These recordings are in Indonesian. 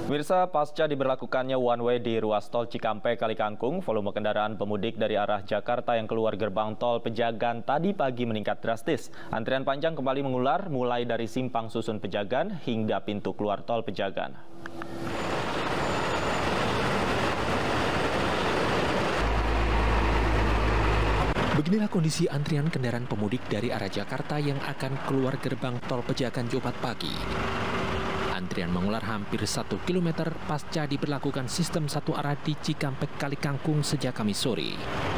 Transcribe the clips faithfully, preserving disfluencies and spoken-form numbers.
Pemirsa, pasca diberlakukannya one way di ruas tol Cikampek Kalikangkung, volume kendaraan pemudik dari arah Jakarta yang keluar gerbang tol Pejagan tadi pagi meningkat drastis. Antrian panjang kembali mengular mulai dari simpang susun Pejagan hingga pintu keluar tol Pejagan. Beginilah kondisi antrian kendaraan pemudik dari arah Jakarta yang akan keluar gerbang tol Pejagan Jumat pagi. Antrian mengular hampir satu kilometer pasca diberlakukan sistem satu arah di Cikampek Kalikangkung sejak Kamis sore.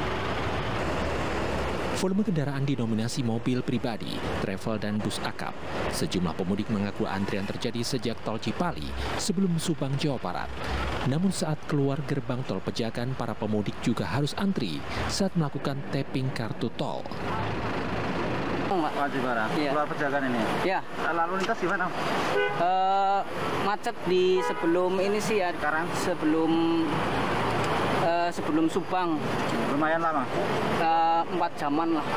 Volume kendaraan didominasi mobil pribadi, travel, dan bus akap. Sejumlah pemudik mengaku antrian terjadi sejak tol Cipali sebelum Subang, Jawa Barat. Namun saat keluar gerbang tol Pejagan, para pemudik juga harus antri saat melakukan tapping kartu tol. Wajib barang, iya. Keluar Pejagan ini? Ya. Lalu lintas gimana? Uh, macet di sebelum ini sih ya, sekarang sebelum uh, sebelum Subang. Lumayan lama? Uh, empat jaman lah.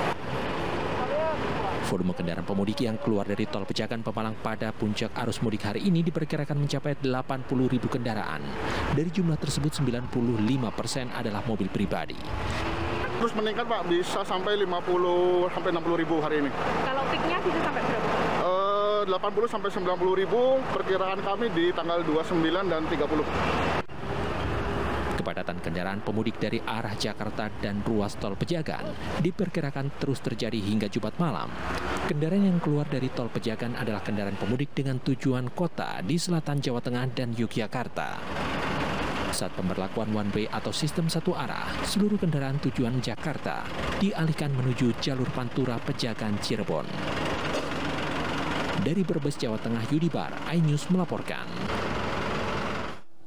Volume kendaraan pemudik yang keluar dari tol Pejagan Pemalang pada puncak arus mudik hari ini diperkirakan mencapai delapan puluh ribu kendaraan. Dari jumlah tersebut, sembilan puluh lima persen adalah mobil pribadi. Terus meningkat Pak, bisa sampai lima puluh sampai enam puluh ribu hari ini. Kalau peaknya bisa sampai berapa? Uh, delapan puluh sampai sembilan puluh ribu, perkiraan kami di tanggal dua puluh sembilan dan tiga puluh. Kepadatan kendaraan pemudik dari arah Jakarta dan ruas tol Pejagan diperkirakan terus terjadi hingga Jumat malam. Kendaraan yang keluar dari tol Pejagan adalah kendaraan pemudik dengan tujuan kota di selatan Jawa Tengah dan Yogyakarta. Saat pemberlakuan one way atau sistem satu arah, seluruh kendaraan tujuan Jakarta dialihkan menuju jalur Pantura Pejagan Cirebon. Dari Brebes, Jawa Tengah, Yudibar, iNews melaporkan.